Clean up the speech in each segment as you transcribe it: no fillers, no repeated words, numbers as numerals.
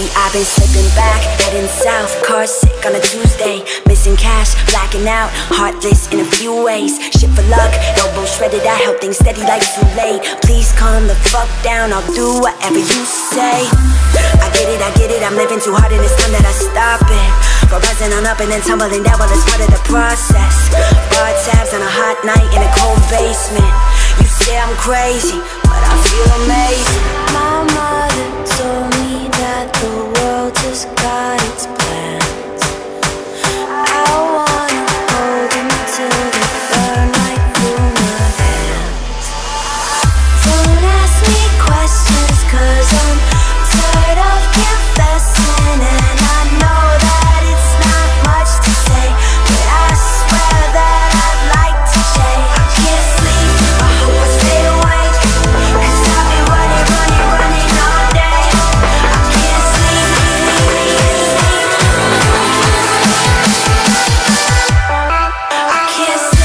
I've been slipping back, heading south, car sick on a Tuesday. Missing cash, blacking out, heartless in a few ways. Shit for luck, elbow shredded, I held things steady like too late. Please calm the fuck down, I'll do whatever you say. I get it, I'm living too hard and it's time that I stop it. Go rising on up and then tumbling down, well it's part of the process. Bar tabs on a hot night in a cold basement. You say I'm crazy, but I feel amazing. My mother told me that the world just got its plans. I wanna hold them till they burn right through my hands. Don't ask me questions, cause I'm tired of confessing. And I know that it's not much to say, but I swear that I'd like to say I can't sleep, I hope I stay awake, cause I've been running all day. I can't sleep, I can't sleep.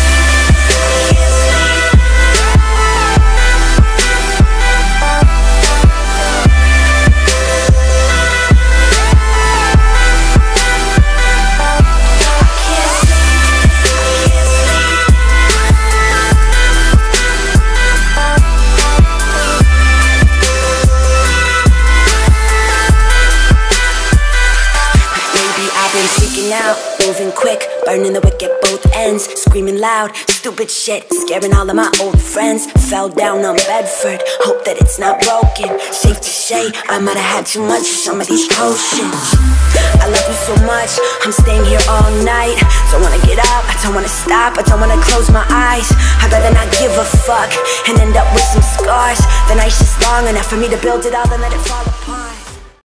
Out, moving quick, burning the wick at both ends, screaming loud, stupid shit, scaring all of my old friends. Fell down on Bedford, hope that it's not broken. Safe to say, I might have had too much of some of these potions. I love you so much, I'm staying here all night. Don't wanna get up, I don't wanna stop, I don't wanna close my eyes. I'd rather not give a fuck and end up with some scars. The night's just long enough for me to build it all and let it fall apart.